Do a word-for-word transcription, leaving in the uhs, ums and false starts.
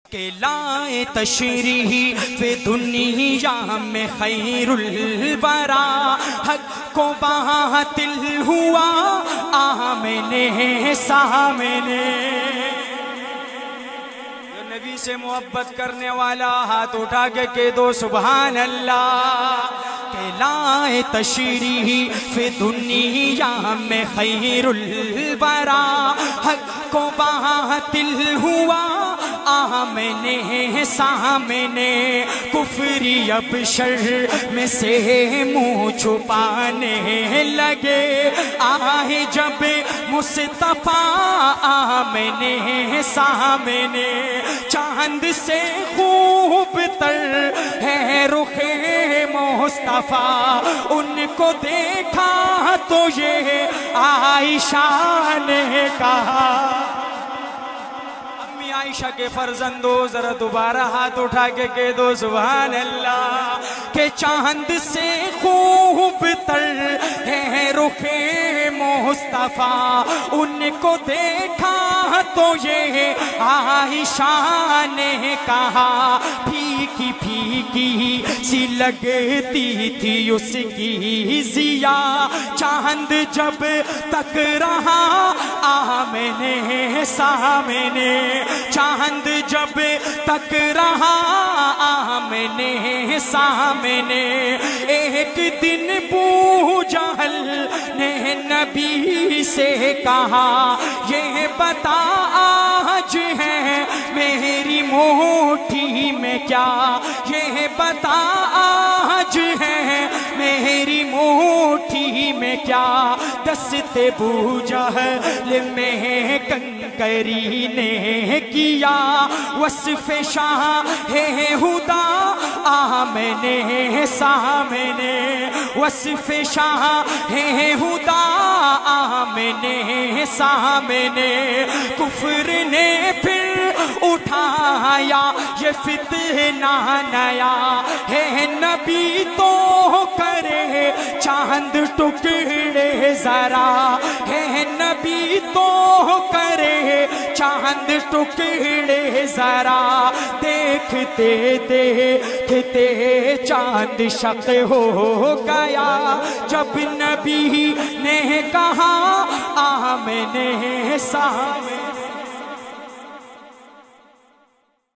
کہ لائے تشریح فی دنیا میں خیر الورا حق کو باطل ہوا آمنے سامنے۔ نبی سے محبت کرنے والا ہاتھ اٹھا کے کہہ دو سبحان اللہ۔ کہ لائے تشریح فی دنیا میں خیر الورا حق کو باطل ہوا آمنے سامنے۔ کفری اب شر میں سے منہ چھپانے لگے، آئے جب مصطفیٰ آمنے سامنے۔ چاند سے خوب تر ہے رخ مصطفیٰ، ان کو دیکھا تو یہ عائشہ نے کہا۔ عائشہ کے فرزندو ذرا دوبارہ ہاتھ اٹھا کے کہہ دو سبحان اللہ۔ کہ چاند سے خوب تر ہے رخ مصطفیٰ، ان کو دیکھا تو یہ عائشہ نے کہا۔ پھیکی پھیکی سی لگتی تھی اس کی ضیا، چاند جب تک رہا آمنے سامنے۔ چاند جب تک رہا آمنے سامنے، ایک دن ابو جہل نے نبی سے کہا یہ بتا آج ہے میری مٹھی میں کیا، یہ بتا آج ہے میری مٹھی میں کیا۔ دست ابو جہل میں کنکری نے کیا، وصف شاہ ہے خدا آمنے سامنے۔ وصف شاہ ہے خدا آمنے سامنے۔ کفر نے پھر اٹھایا یہ فتنہ نیا، ہے نبی تو کرے چاند ٹکڑے ذرا، ہے نبی تو کرے چاند ٹکڑے ذرا۔ دیکھتے دیکھتے چاند شق ہو گیا، جب نبی نے کہا آمنے سامنے۔